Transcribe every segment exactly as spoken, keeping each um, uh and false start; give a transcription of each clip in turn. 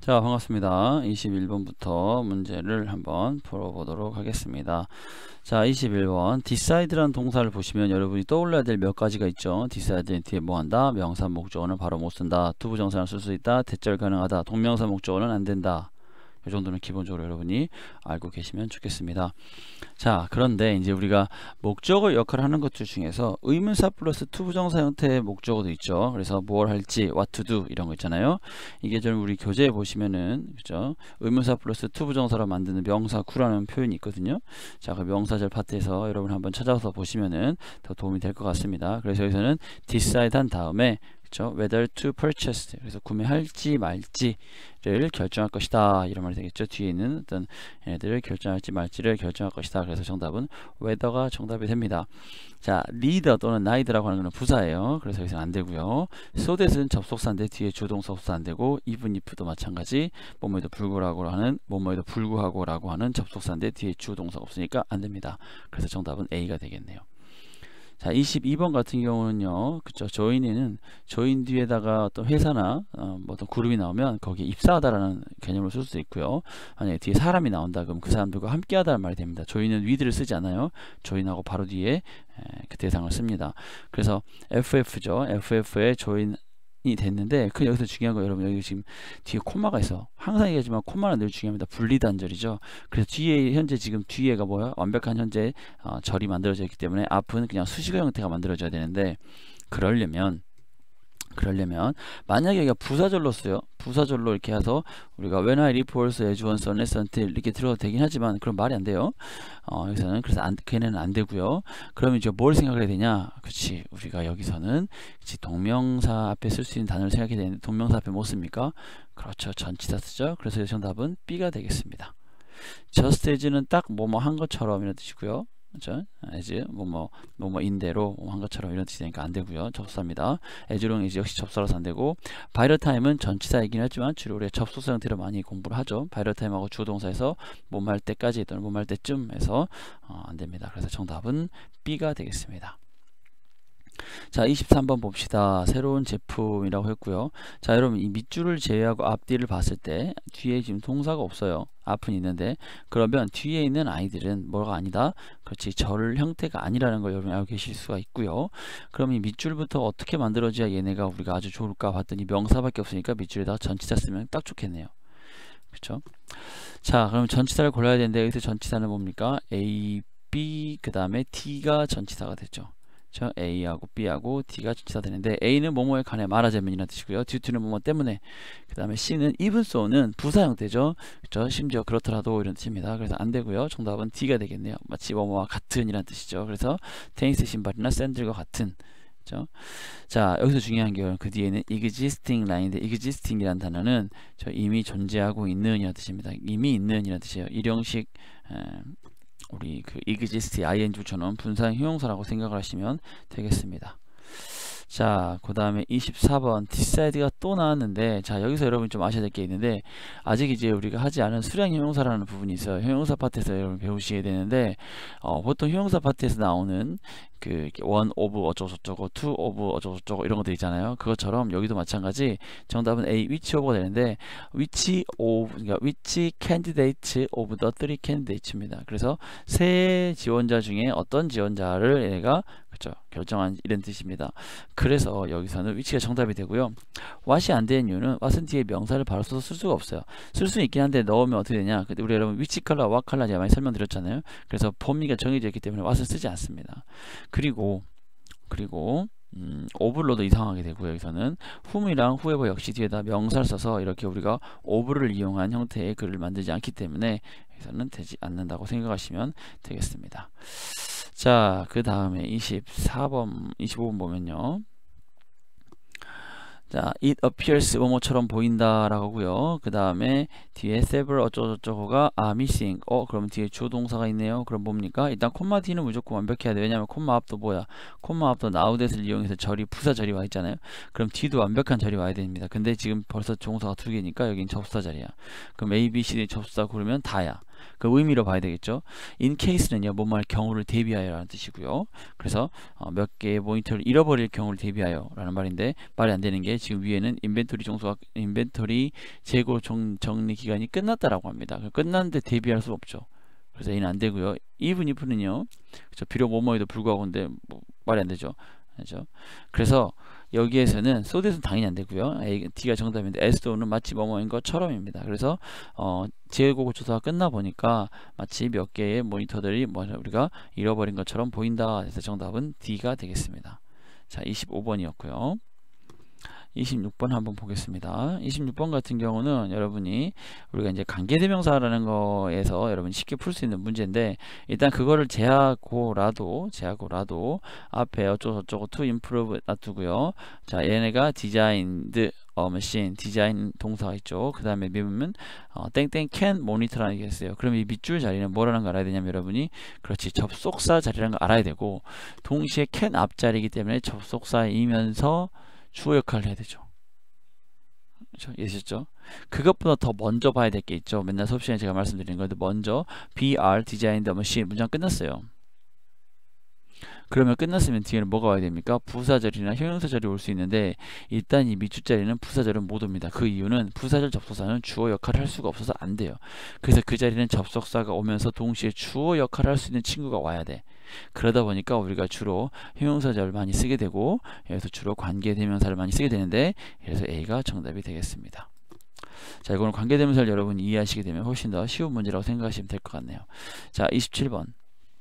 자, 반갑습니다. 이십일 번부터 문제를 한번 풀어보도록 하겠습니다. 자, 이십일 번 decide라는 동사를 보시면 여러분이 떠올려야 될 몇 가지가 있죠. decide 뒤에 뭐 한다? 명사 목적어는 바로 못 쓴다. 투부정사를 쓸 수 있다. 대절 가능하다. 동명사 목적어는 안 된다. 이 정도는 기본적으로 여러분이 알고 계시면 좋겠습니다. 자, 그런데 이제 우리가 목적어 역할을 하는 것들 중에서 의문사 플러스 투부정사 형태의 목적어도 있죠. 그래서 뭘 할지, what to do 이런 거 있잖아요. 이게 좀 우리 교재에 보시면은 그죠? 의문사 플러스 투부정사로 만드는 명사 구라는 표현이 있거든요. 자, 그 명사절 파트에서 여러분 한번 찾아서 보시면은 더 도움이 될 것 같습니다. 그래서 여기서는 decide 한 다음에 그렇죠? whether to purchase 그래서 구매할지 말지를 결정할 것이다 이런 말이 되겠죠. 뒤에 있는 어떤 얘네들을 결정할지 말지를 결정할 것이다. 그래서 정답은 whether가 정답이 됩니다. 자, leader 또는 neither라고 하는 것은 부사예요. 그래서 여기서는 안 되고요. so that은 접속사인데 뒤에 주동사 없어 안 되고 even if도 마찬가지 뭐뭐에도 불구하고 하는 뭐뭐에도 불구하고라고 하는 접속사인데 뒤에 주동사 없으니까 안 됩니다. 그래서 정답은 A가 되겠네요. 자, 이십이 번 같은 경우는요, 그쵸, 조인에는 조인 뒤에다가 어떤 회사나 어, 뭐 어떤 그룹이 나오면 거기에 입사하다라는 개념을 쓸 수도 있고요. 만약에 뒤에 사람이 나온다 그럼 그 사람들과 함께하다는 말이 됩니다. 조인은 with를 쓰지 않아요. 조인하고 바로 뒤에 에, 그 대상을 씁니다. 그래서 에프에프죠. 에프에프에 조인 이 됐는데 그 여기서 중요한 거 여러분 여기 지금 뒤에 콤마가 있어. 항상 얘기하지만 콤마는 늘 중요합니다. 분리단절이죠. 그래서 뒤에 현재 지금 뒤에가 뭐야? 완벽한 현재 어, 절이 만들어져 있기 때문에 앞은 그냥 수식어 형태가 만들어져야 되는데 그러려면 그러려면 만약에 여기가 부사절로 써요. 부사절로 이렇게 해서 우리가 when I report as one unless until 이렇게 들어도 되긴 하지만 그런 말이 안 돼요. 어, 여기서는 그래서 안, 걔네는 안 되고요. 그러면 이제 뭘 생각해야 되냐? 그렇지. 우리가 여기서는 그치, 동명사 앞에 쓸 수 있는 단어를 생각해야 되는데 동명사 앞에 뭐 씁니까? 그렇죠. 전치사 쓰죠. 그래서 정답은 B가 되겠습니다. just as는 딱 뭐뭐 한 것처럼 이런 뜻이고요. 그렇죠? as 뭐뭐 뭐뭐인대로 한 것처럼 이런 뜻이 되니까 안 되고요. 접수사입니다. aslong as 역시 접수라서 안 되고 by the time은 전치사이긴 하지만 주로 우리가 접수사 형태로 많이 공부를 하죠. by the time하고 주동사에서 뭐뭐 할 때까지 또는 뭐뭐 할 때쯤 해서 어, 안 됩니다. 그래서 정답은 B가 되겠습니다. 자, 이십삼 번 봅시다. 새로운 제품이라고 했고요. 자, 여러분 이 밑줄을 제외하고 앞뒤를 봤을 때 뒤에 지금 동사가 없어요. 앞은 있는데 그러면 뒤에 있는 아이들은 뭐가 아니다? 그렇지, 절 형태가 아니라는 걸 여러분이 알고 계실 수가 있고요. 그럼 이 밑줄부터 어떻게 만들어져야 얘네가 우리가 아주 좋을까 봤더니 명사밖에 없으니까 밑줄에다가 전치사 쓰면 딱 좋겠네요. 그렇죠? 자, 그럼 전치사를 골라야 되는데 여기서 전치사는 뭡니까? A, B 그 다음에 D가 전치사가 되죠. 저 A하고 B하고 D가 전치사 되는데 A는 뭐뭐에 관해 말하자면이라는 뜻이고요. due to는 뭐뭐 때문에. 그 다음에 C는 even so는 부사 형태죠. 그렇죠? 심지어 그렇더라도 이런 뜻입니다. 그래서 안 되고요. 정답은 D가 되겠네요. 마치 뭐뭐와 같은 이란 뜻이죠. 그래서 테니스 신발이나 샌들과 같은. 그렇죠? 자, 여기서 중요한 게 그 뒤에는 existing 라인인데 existing이라는 단어는 저 이미 존재하고 있는 이란 뜻입니다. 이미 있는 이란 뜻이에요. 일형식 에, 우리 그 exist ing처럼 분사형 형용사라고 생각을 하시면 되겠습니다. 자, 그 다음에 이십사 번 decide가 또 나왔는데 자, 여기서 여러분 좀 아셔야 될 게 있는데 아직 이제 우리가 하지 않은 수량 형용사라는 부분이 있어요. 형용사 파트에서 여러분 배우셔야 되는데 어, 보통 형용사 파트에서 나오는 그 one of 어쩌고 저쩌고 two of 어쩌고 저쩌고 이런 것들 있잖아요. 그것처럼 여기도 마찬가지 정답은 A which of가 되는데 which of 그러니까 which candidate of the three candidates입니다. 그래서 세 지원자 중에 어떤 지원자를 얘가 그렇죠, 결정한 이런 뜻입니다. 그래서 여기서는 which가 정답이 되고요. what이 안 되는 이유는 what은 뒤에 명사를 바로 써서 쓸 수가 없어요. 쓸 수 있긴 한데 넣으면 어떻게 되냐? 근데 우리 여러분 which color, what color 제가 많이 설명드렸잖아요. 그래서 범위가 정해져 있기 때문에 what은 쓰지 않습니다. 그리고 그리고 음, 오브로도 이상하게 되고요. 여기서는 whom이랑 whoever 역시 뒤에다 명사를 써서 이렇게 우리가 오브를 이용한 형태의 글을 만들지 않기 때문에 여기서는 되지 않는다고 생각하시면 되겠습니다. 자, 그 다음에 이십사 번, 이십오 번 보면요. 자, it appears 뭐뭐처럼 보인다 라고 하고요. 그 다음에 뒤에 several 어쩌고저쩌고가 are missing. 어, 그럼 뒤에 주동사가 있네요. 그럼 뭡니까? 일단 콤마 뒤는 무조건 완벽해야 돼. 왜냐면 콤마 앞도 뭐야? 콤마 앞도 now that을 이용해서 절이 부사 절이 와 있잖아요. 그럼 뒤도 완벽한 절이 와야 됩니다. 근데 지금 벌써 동사가 두 개니까 여긴 접수사 자리야. 그럼 A, B, C, D 접수사 고르면 다야. 그 의미로 봐야 되겠죠. in case는요, 뭐뭐할 경우를 대비하여 라는 뜻이고요. 그래서 어, 몇 개의 모니터를 잃어버릴 경우를 대비하여 라는 말인데, 말이 안 되는 게 지금 위에는 인벤토리 종소가 인벤토리 재고 정, 정리 기간이 끝났다라고 합니다. 끝났는데 대비할 수 없죠. 그래서 A는 안 되고요. even if는요, 그렇죠. 비록 뭐뭐에도 불구하고 근데 뭐 말이 안 되죠. 그렇죠? 그래서 여기에서는 so that은 당연히 안 되고요. A, D가 정답인데 as though는 마치 뭐뭐인 것처럼입니다. 그래서 어, 재고 조사가 끝나 보니까 마치 몇 개의 모니터들이 뭐 우리가 잃어버린 것처럼 보인다. 그래서 정답은 D가 되겠습니다. 자, 이십오 번이었고요. 이십육 번 한번 보겠습니다. 이십육 번 같은 경우는 여러분이 우리가 이제 관계대명사라는 거에서 여러분이 쉽게 풀 수 있는 문제인데, 일단 그거를 제하고라도 제하고라도 앞에 어쩌고 저쩌고 to improve 놔두고요. 자, 얘네가 designed 어, machine, 디자인 동사가 있죠. 그 다음에 미면 어, 땡땡 can monitor라는 게 있어요. 그럼 이 밑줄 자리는 뭐라는 거 알아야 되냐면 여러분이, 그렇지, 접속사 자리라는 거 알아야 되고, 동시에 can 앞자리이기 때문에 접속사이면서 주어 역할을 해야 되죠. 그렇죠? 이해하셨죠? 그것보다 더 먼저 봐야 될 게 있죠. 맨날 수업 시간에 제가 말씀드리는 건데, 먼저 be designed the machine 문장 끝났어요. 그러면 끝났으면 뒤에는 뭐가 와야 됩니까? 부사절이나 형용사절이 올 수 있는데, 일단 이 밑줄자리는 부사절은 못 옵니다. 그 이유는 부사절 접속사는 주어 역할을 할 수가 없어서 안 돼요. 그래서 그 자리는 접속사가 오면서 동시에 주어 역할을 할 수 있는 친구가 와야 돼. 그러다 보니까 우리가 주로 형용사절을 많이 쓰게 되고, 여기서 주로 관계대명사를 많이 쓰게 되는데, 그래서 A가 정답이 되겠습니다. 자, 이거는 관계대명사를 여러분이 이해하시게 되면 훨씬 더 쉬운 문제라고 생각하시면 될 것 같네요. 자, 이십칠 번.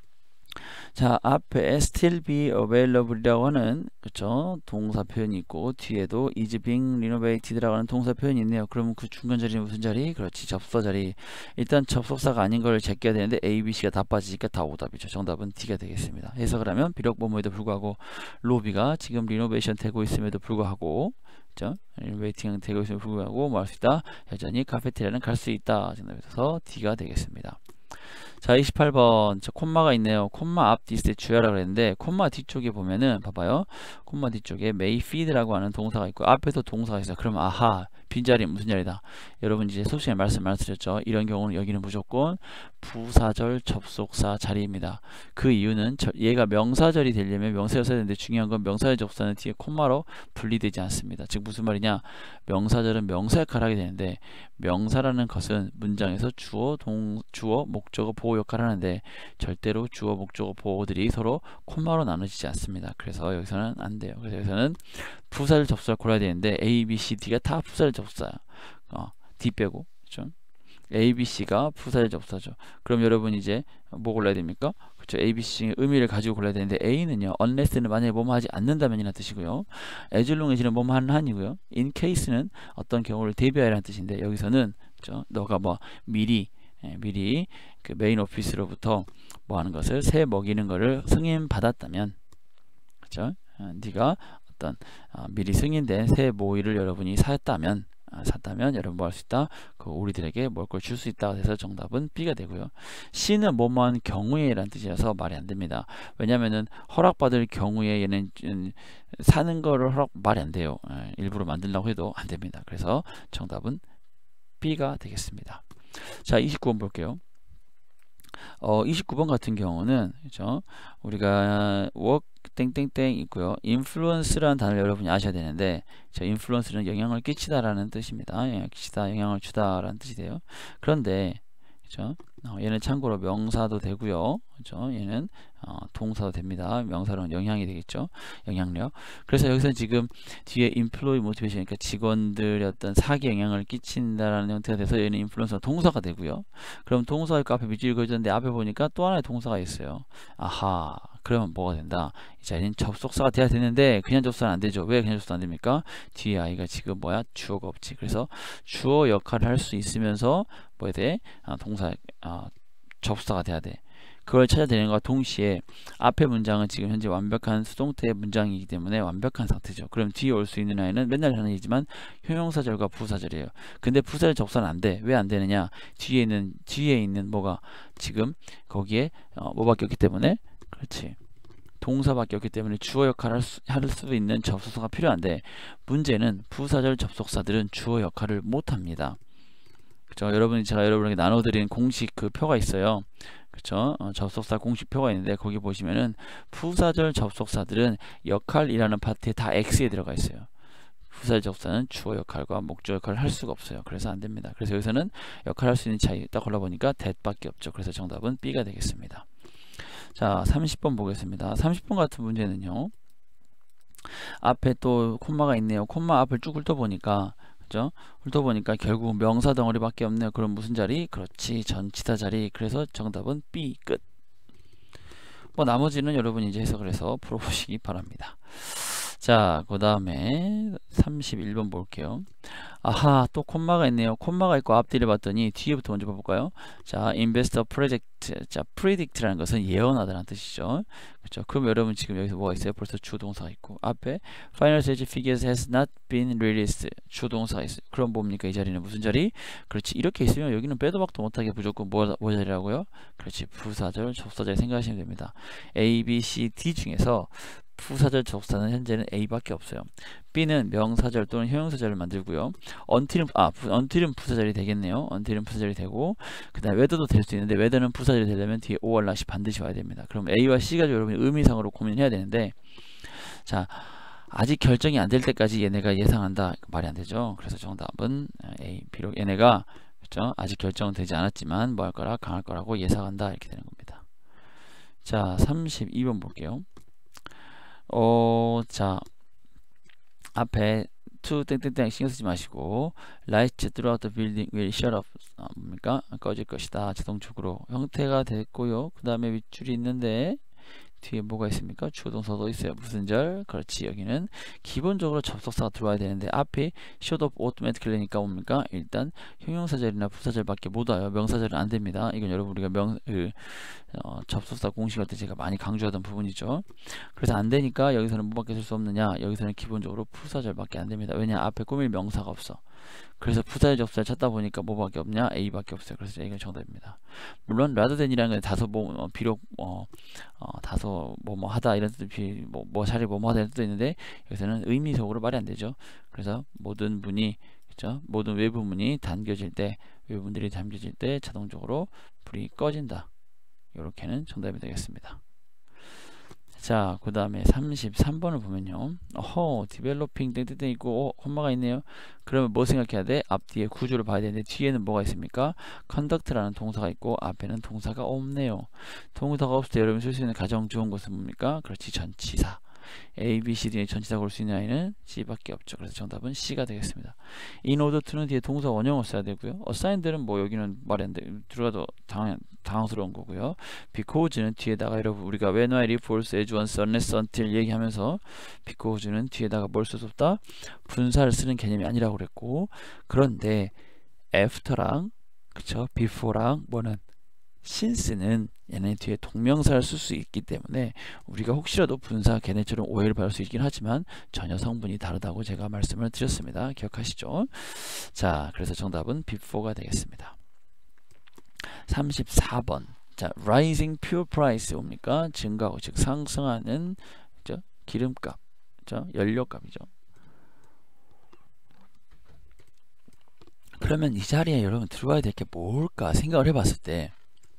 자, 앞에 still be available이라고 하는, 그쵸, 동사 표현이 있고, 뒤에도 is being renovated라고 하는 동사 표현이 있네요. 그러면 그 중간 자리는 무슨 자리? 그렇지, 접속사 자리. 일단 접속사가 아닌 걸 제껴야 되는데 A, B, C가 다 빠지니까 다 오답이죠. 정답은 D가 되겠습니다. 해석을 하면 비록 뭐뭐에도 불구하고 로비가 지금 리노베이션 되고 있음에도 불구하고, 그죠? 리노베이팅 되고 있음에도 불구하고 뭐 할 수 있다? 여전히 카페테리아는 갈 수 있다. 정답에서 D가 되겠습니다. 자, 이십팔 번. 저 콤마가 있네요. 콤마 앞 디스에 주의하라 그랬는데, 콤마 뒤쪽에 보면은 봐봐요. 콤마 뒤쪽에 may feed라고 하는 동사가 있고 앞에서 동사가 있어요. 그러면 아하, 빈자리 무슨 자리다? 여러분 이제 수업 시간에 말씀 많이 드렸죠. 이런 경우는 여기는 무조건 부사절 접속사 자리입니다. 그 이유는 저, 얘가 명사절이 되려면 명사를 써야 되는데, 중요한 건 명사절 접속사는 뒤에 콤마로 분리되지 않습니다. 즉 무슨 말이냐? 명사절은 명사 역할을 하게 되는데, 명사라는 것은 문장에서 주어, 동, 주어, 목적어, 보호 역할을 하는데, 절대로 주어, 목적어, 보호들이 서로 콤마로 나눠지지 않습니다. 그래서 여기서는 안 돼요. 그래서 여기서는 부사절 접속사를 골라야 되는데, A, B, C, D가 다 부사절 접속사야. 어, D 빼고, 그렇죠? A, B, C가 부사절 접속사죠. 그럼 여러분 이제 뭐 골라야 됩니까? 그렇죠? A, B, C의 의미를 가지고 골라야 되는데, A는요, unless는 만약에 뭐뭐 하지 않는다면이라는 뜻이고요. as long as는 뭐뭐 하는 한이고요. in case는 어떤 경우를 대비하라는 뜻인데, 여기서는 그렇죠? 너가 뭐 미리 예, 미리 그 메인 오피스로부터 뭐 하는 것을 새 먹이는 것을 승인 받았다면, 그렇죠? 어, 네가 어떤 어, 미리 승인된 새 모이를 여러분이 샀다면 아, 샀다면 여러분 뭐 할 수 있다? 그 우리들에게 뭘 걸 줄 수 있다. 그래서 정답은 B가 되고요. C는 뭐뭐한 경우에 라는 뜻이라서 말이 안 됩니다. 왜냐면은 허락받을 경우에 얘는 사는 거를 허락 말이 안 돼요. 에, 일부러 만들려고 해도 안 됩니다. 그래서 정답은 B가 되겠습니다. 자, 이십구 번 볼게요. 어, 이십구 번 같은 경우는 그죠? 우리가 work 땡땡땡 있고요. influence라는 단어를 여러분이 아셔야 되는데, 저 influence는 영향을 끼치다라는 뜻입니다. 영향을 끼치다, 영향을 주다라는 뜻이 돼요. 그런데 그죠? 어, 얘는 참고로 명사도 되고요. 그죠? 얘는 어, 동사도 됩니다. 명사로는 영향이 되겠죠. 영향력. 그래서 여기서 지금 뒤에 employee motivation, 그러니까 직원들의 어떤 사기 영향을 끼친다라는 형태가 돼서 얘는 influence가 동사가 되고요. 그럼 동사가 있고 앞에 밑줄이 그려졌는데, 앞에 보니까 또 하나의 동사가 있어요. 아하. 그러면 뭐가 된다? 이 자리는 접속사가 돼야 되는데, 그냥 접속사는 안 되죠. 왜 그냥 접속사 안 됩니까? 뒤에 아이가 지금 뭐야? 주어가 없지. 그래서 주어 역할을 할 수 있으면서 뭐에 대해 아, 동사 아, 접속사가 돼야 돼. 그걸 찾아내는 것과 동시에 앞에 문장은 지금 현재 완벽한 수동태의 문장이기 때문에 완벽한 상태죠. 그럼 뒤에 올 수 있는 아이는 맨날 하는 얘기지만 형용사절과 부사절이에요. 근데 부사절 접속사는 안 돼. 왜 안 되느냐? 뒤에 있는 뒤에 있는 뭐가 지금 거기에 어, 뭐밖에 없기 때문에, 그렇지, 동사밖에 없기 때문에 주어 역할을 할 수 있는 접속사가 필요한데, 문제는 부사절 접속사들은 주어 역할을 못합니다. 그죠? 여러분이 제가 여러분에게 나눠드린 공식 그 표가 있어요. 그쵸? 어, 접속사 공식표가 있는데 거기 보시면은 부사절 접속사들은 역할이라는 파트에 다 X에 들어가 있어요. 부사절 접속사는 주어 역할과 목적 역할을 할 수가 없어요. 그래서 안 됩니다. 그래서 여기서는 역할할 수 있는 차이 딱 골라보니까 that밖에 없죠. 그래서 정답은 B가 되겠습니다. 자, 삼십 번 보겠습니다. 삼십 번 같은 문제는요. 앞에 또 콤마가 있네요. 콤마 앞을 쭉 훑어보니까 그죠? 훑어보니까 결국 명사 덩어리밖에 없네요. 그럼 무슨 자리? 그렇지, 전치사 자리. 그래서 정답은 B 끝. 뭐 나머지는 여러분이 이제 해석을 해서 풀어보시기 바랍니다. 자, 그 다음에 삼십일 번 볼게요. 아하, 또 콤마가 있네요. 콤마가 있고 앞뒤를 봤더니 뒤에부터 먼저 봐볼까요? 자, investor project. 자, predict라는 것은 예언하다라는 뜻이죠. 그렇죠? 그럼 여러분 지금 여기서 뭐가 있어요? 벌써 주동사가 있고 앞에 final stage figures has not been released. 주동사가 있어요. 그럼 뭡니까? 이 자리는 무슨 자리? 그렇지. 이렇게 있으면 여기는 빼도 박도 못하게 무조건 뭐, 뭐 자리라고요? 그렇지. 부사절, 접사절 생각하시면 됩니다. A, B, C, D 중에서 부사절 접사는 현재는 A밖에 없어요. B는 명사절 또는 형용사절을 만들고요. until은 아 until은 부사절이 되겠네요. until은 부사절이 되고 그다음에 whether도 될 수 있는데 whether는 부사절이 되려면 뒤에 or not이 반드시 와야 됩니다. 그럼 A와 C가 여러분이 의미상으로 고민해야 되는데 자 아직 결정이 안 될 때까지 얘네가 예상한다 말이 안 되죠. 그래서 정답은 A. 비록 얘네가 그렇죠? 아직 결정은 되지 않았지만 뭐 할 거라 강할 거라고 예상한다 이렇게 되는 겁니다. 자 삼십이 번 볼게요. 어, 자, 앞에 to 땡땡땡 신경 쓰지 마시고 lights throughout the building will shut off. 아, 뭡니까? 꺼질 것이다. 자동적으로 형태가 됐고요. 그 다음에 윗줄이 있는데 뒤에 뭐가 있습니까? 주동사도 있어요. 무슨 절? 그렇지. 여기는 기본적으로 접속사가 들어와야 되는데 앞에 shut off automatically니까 뭡니까? 일단 형용사절이나 부사절밖에 못 와요. 명사절은 안 됩니다. 이건 여러분 우리가 명 그, 어, 접속사 공식할 때 제가 많이 강조하던 부분이죠. 그래서 안 되니까 여기서는 뭐밖에 쓸 수 없느냐? 여기서는 기본적으로 부사절밖에 안 됩니다. 왜냐? 앞에 꾸밀 명사가 없어. 그래서 부사절 접사를 찾다 보니까 뭐밖에 없냐? A밖에 없어요. 그래서 A가 정답입니다. 물론 rather than이라는 건 다소 뭐 어, 비록 어, 어, 다소 뭐뭐 하다 이런 뜻이 뭐, 뭐 차라리 뭐뭐 하다 이런 뜻도 있는데 여기서는 의미적으로 말이 안 되죠. 그래서 모든 문이 그렇죠? 모든 외부 문이 잠겨질 때 외부 문들이 잠겨질 때 자동적으로 불이 꺼진다. 이렇게는 정답이 되겠습니다. 자, 그 다음에 삼십삼 번을 보면요. 어허, 디벨로핑 땡땡땡 있고, 어, 콤마가 있네요. 그러면 뭐 생각해야 돼? 앞뒤에 구조를 봐야 되는데, 뒤에는 뭐가 있습니까? conduct라는 동사가 있고, 앞에는 동사가 없네요. 동사가 없을 때 여러분 쓸 수 있는 가장 좋은 것은 뭡니까? 그렇지, 전치사. A, B, C, D의 전치사 고를 수 있는 아이는 C밖에 없죠. 그래서 정답은 C가 되겠습니다. in order to는 뒤에 동사 원형을 써야 되고요. assigned는 뭐 여기는 말이 안 돼. 들어가도 당황, 당황스러운 거고요. because는 뒤에다가 여러분 우리가 when, while, if, also, as, once, unless, until 얘기하면서 because는 뒤에다가 뭘 쓸 수 없다? 분사를 쓰는 개념이 아니라고 그랬고 그런데 after랑 그쵸? before랑 뭐는 since는 얘네 뒤에 동명사를 쓸 수 있기 때문에 우리가 혹시라도 분사 걔네처럼 오해를 받을 수 있긴 하지만 전혀 성분이 다르다고 제가 말씀을 드렸습니다. 기억하시죠? 자, 그래서 정답은 before가 되겠습니다. 삼십사 번. 자, rising fuel price 뭡니까? 증가하고 즉 상승하는 그죠? 기름값, 그죠? 연료값이죠. 그러면 이 자리에 여러분 들어와야 될 게 뭘까 생각을 해봤을 때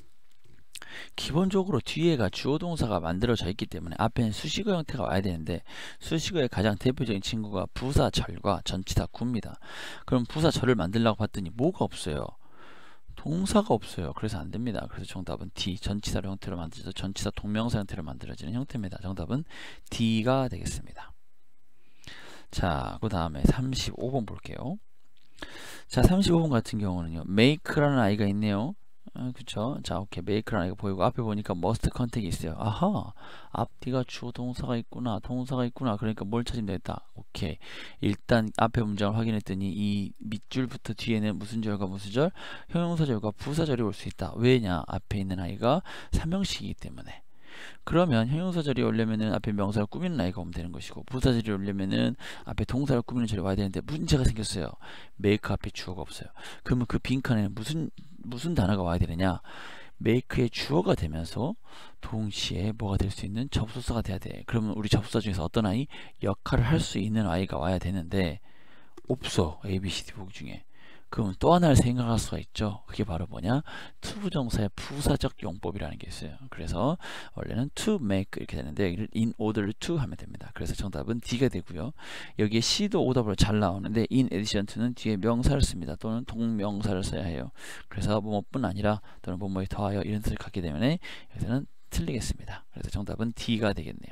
기본적으로 뒤에가 주어 동사가 만들어져 있기 때문에 앞에는 수식어 형태가 와야 되는데 수식어의 가장 대표적인 친구가 부사절과 전치사 구입니다. 그럼 부사절을 만들려고 봤더니 뭐가 없어요? 동사가 없어요. 그래서 안 됩니다. 그래서 정답은 D, 전치사 형태로 만들어져 전치사 동명사 형태로 만들어지는 형태입니다. 정답은 D가 되겠습니다. 자, 그 다음에 삼십오 번 볼게요. 자, 삼십오 번 같은 경우는요. make라는 아이가 있네요. 아, 그쵸? 자, 오케이. make라는 아이가 보이고 앞에 보니까 must contact이 있어요. 아하, 앞뒤가 주어 동사가 있구나, 동사가 있구나. 그러니까 뭘 찾으면 되겠다. 오케이. 일단 앞에 문장을 확인했더니 이 밑줄부터 뒤에는 무슨 절과 무슨 절? 형용사절과 부사절이 올 수 있다. 왜냐? 앞에 있는 아이가 삼형식이기 때문에. 그러면 형용사절이 오려면은 앞에 명사를 꾸미는 아이가 오면 되는 것이고 부사절이 오려면은 앞에 동사를 꾸미는 절이 와야 되는데 문제가 생겼어요. make 앞에 주어가 없어요. 그러면 그 빈칸에는 무슨 무슨 단어가 와야 되느냐? make의 주어가 되면서 동시에 뭐가 될 수 있는 접속사가 돼야 돼. 그러면 우리 접속사 중에서 어떤 아이? 역할을 할 수 있는 아이가 와야 되는데 없어. A, B, C, D 보기 중에. 그럼 또 하나를 생각할 수가 있죠. 그게 바로 뭐냐? to 부정사의 부사적 용법이라는 게 있어요. 그래서 원래는 to make 이렇게 되는데 이를 in order to 하면 됩니다. 그래서 정답은 D가 되고요. 여기에 C도 오답으로 잘 나오는데 in addition to는 뒤에 명사를 씁니다. 또는 동명사를 써야 해요. 그래서 뭐뭐뿐 아니라 또는 뭐뭐에 더하여 이런 뜻을 갖게 되면 여기서는 틀리겠습니다. 그래서 정답은 D가 되겠네요.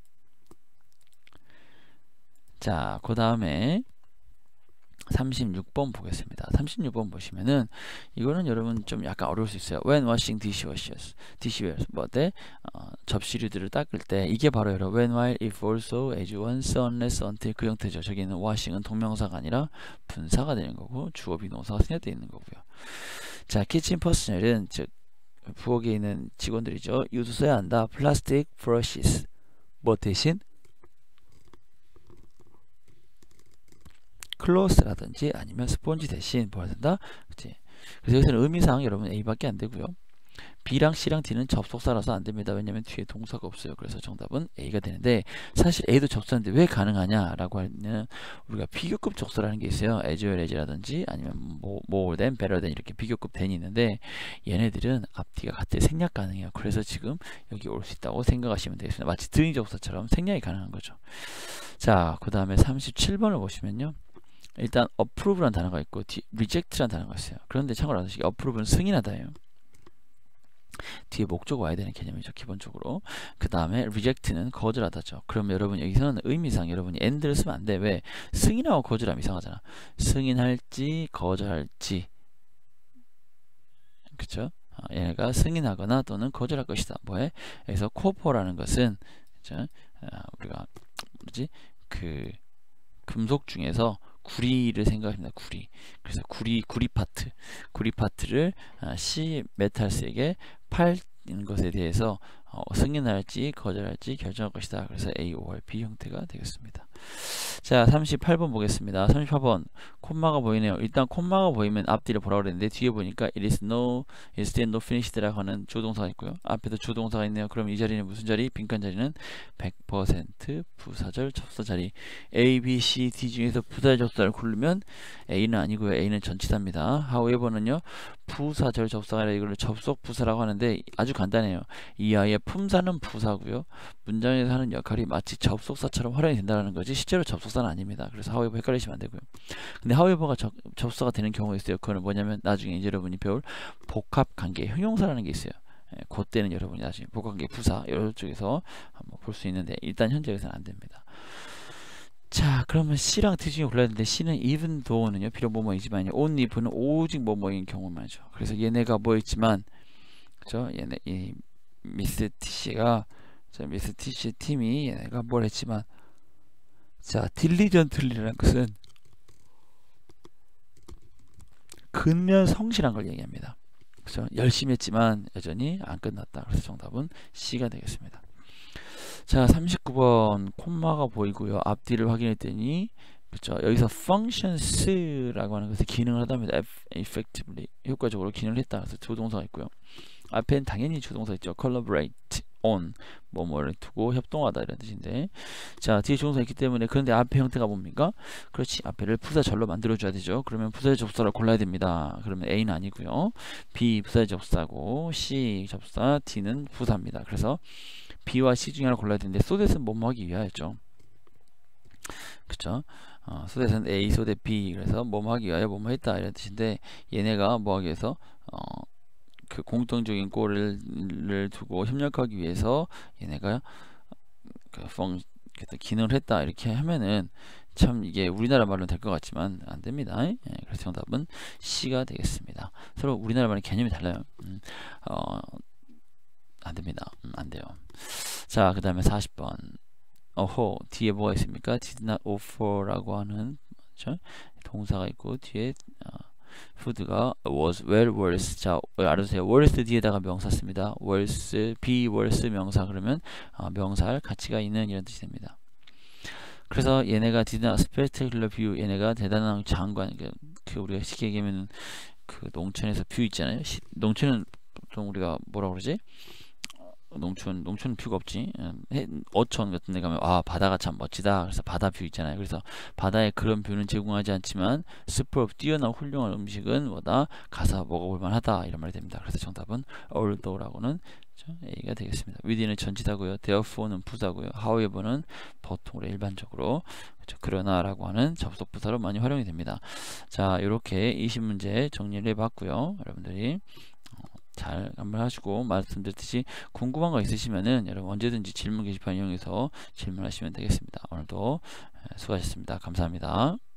자, 그 다음에 삼십육 번 보겠습니다. 삼십육 번 보시면은 이거는 여러분 좀 약간 어려울 수 있어요. When washing dishwashers, dishware 뭐때 어, 접시류들을 닦을 때 이게 바로 여러분 when, while, if, also, as, once, unless, until 그 형태죠. 저기는 washing은 동명사가 아니라 분사가 되는 거고 주어 비동사가 생략되어 있는 거고요. 자, 키친 퍼스널은 즉 부엌에 있는 직원들이죠. use 써야 한다. plastic brushes 뭐 대신 클로스라든지 아니면 스폰지 대신 뭐 된다? 그치? 그래서 여기서는 의미상 여러분 A밖에 안 되고요. B랑 C랑 D는 접속사라서 안 됩니다. 왜냐면 뒤에 동사가 없어요. 그래서 정답은 A가 되는데 사실 A도 접속사인데 왜 가능하냐라고 하면 우리가 비교급 접속사라는 게 있어요. as well as라든지 아니면 more than, better than 이렇게 비교급 than이 있는데 얘네들은 앞뒤가 같을 때 생략 가능해요. 그래서 지금 여기 올 수 있다고 생각하시면 되겠습니다. 마치 등위 접속사처럼 생략이 가능한 거죠. 자, 그 다음에 삼십칠 번을 보시면요. 일단 approve라는 단어가 있고 reject라는 단어가 있어요. 그런데 참고로 아시기 approve는 승인하다예요. 뒤에 목적 와야 되는 개념이죠. 기본적으로. 그 다음에 reject는 거절하다죠. 그럼 여러분 여기서는 의미상 여러분이 and를 쓰면 안 돼. 왜? 승인하고 거절하면 이상하잖아. 승인할지 거절할지 그쵸? 아, 얘가 승인하거나 또는 거절할 것이다. 뭐해? 여기서 copper라는 것은 그쵸? 아, 우리가 뭐지? 그 금속 중에서 구리를 생각합니다. 구리. 그래서 구리 구리 파트, 구리 파트를 아, C 메탈스에게 팔는 것에 대해서 어, 승인할지 거절할지 결정할 것이다. 그래서 A, O, R, B 형태가 되겠습니다. 자, 삼십팔 번 보겠습니다. 삼십팔 번 콤마가 보이네요. 일단 콤마가 보이면 앞뒤를 보라고 그랬는데 뒤에 보니까 it is no, it is still no finished라고 하는 주동사가 있고요. 앞에도 주동사가 있네요. 그럼 이 자리는 무슨 자리? 빈칸 자리는 백 퍼센트 부사절 접사 자리. A, B, C, D 중에서 부사절 접사를 고르면 A는 아니고요. A는 전치사입니다. however는요. 부사절 접사가 아니라 이걸 접속 부사라고 하는데 아주 간단해요. 이 아이의 품사는 부사고요. 문장에서 하는 역할이 마치 접속사처럼 활용이 된다는 거지 실제로 접속사는 아닙니다. 그래서 however 헷갈리시면 안 되고요. 근데 however가 접, 접속사가 되는 경우가 있어요. 그거는 뭐냐면 나중에 이제 여러분이 배울 복합관계 형용사라는 게 있어요. 예, 그때는 여러분이 나중에 복합관계 부사 이쪽에서 한번 볼 수 있는데 일단 현재 여기서는 안 됩니다. 자, 그러면 C랑 D 중에 골라야 되는데 C는 even though는요 비록 뭐뭐이지만요 only if는 오직 뭐뭐인 경우만이죠. 그래서 얘네가 뭐였지만 그죠? 얘네 이 미스 티씨가 자, 미스 티씨 팀이 얘네가 뭘 했지만 자, 딜리전틀리라는 것은 근면 성실한 걸 얘기합니다. 그죠? 열심히 했지만 여전히 안 끝났다. 그래서 정답은 C가 되겠습니다. 자, 삼십구 번 콤마가 보이고요. 앞뒤를 확인했더니 그렇죠. 여기서 functions라고 하는 것에 기능을 하답니다. effectively 효과적으로 기능을 했다. 그래서 조동사가 있고요. 앞에는 당연히 조동사 있죠. collaborate on 뭐뭐를 두고 협동하다 이런 뜻인데 자 뒤에 조동사 있기 때문에 그런데 앞에 형태가 뭡니까? 그렇지 앞에를 부사절로 만들어줘야 되죠. 그러면 부사절 접사를 골라야 됩니다. 그러면 A는 아니고요. B 부사절 접사고 C 접사 D는 부사입니다. 그래서 B와 C 중에 하나 골라야 되는데 소댓은 뭐뭐 하기 위하였죠. 그쵸? 어, 소댓은 A 소댓 B 그래서 뭐뭐 하기 위하여 뭐뭐 했다 이런 뜻인데 얘네가 뭐 하기 위해서 어, 그 공통적인 꼴을 두고 협력하기 위해서 얘네가 그 펑, 기능을 했다 이렇게 하면은 참 이게 우리나라 말로 될 것 같지만 안 됩니다. 예, 그래서 정답은 C가 되겠습니다. 서로 우리나라 말의 개념이 달라요. 음, 어, 안 됩니다. 음, 안 돼요. 자, 그 다음에 사십 번. 어호, 뒤에 뭐가 있습니까? did not offer라고 하는 그렇죠? 동사가 있고 뒤에 어, food가 was well worse. 자, 알아두세요. worse 뒤에다가 명사 씁니다. worse, be worse 명사 그러면 어, 명사할 가치가 있는 이런 뜻이 됩니다. 그래서 얘네가 did not spectacular view 얘네가 대단한 장관 그, 그 우리가 쉽게 얘기하면 그 농촌에서 뷰 있잖아요. 시, 농촌은 보통 우리가 뭐라 그러지? 농촌, 농촌은 뷰가 없지. 해, 어촌 같은 데 가면 아 바다가 참 멋지다. 그래서 바다 뷰 있잖아요. 그래서 바다에 그런 뷰는 제공하지 않지만 슈퍼 뛰어난 훌륭한 음식은 뭐다 가서 먹어볼 만하다 이런 말이 됩니다. 그래서 정답은 although라고는 A가 되겠습니다. within은 전치사고요. therefore는 부사고요. however는 보통으로 일반적으로 그렇죠. 그러나라고 하는 접속 부사로 많이 활용이 됩니다. 자, 이렇게 이십 문제 정리를 해봤고요. 여러분들이 잘 한번 하시고 말씀드렸듯이 궁금한 거 있으시면은 여러분 언제든지 질문 게시판 이용해서 질문하시면 되겠습니다. 오늘도 수고하셨습니다. 감사합니다.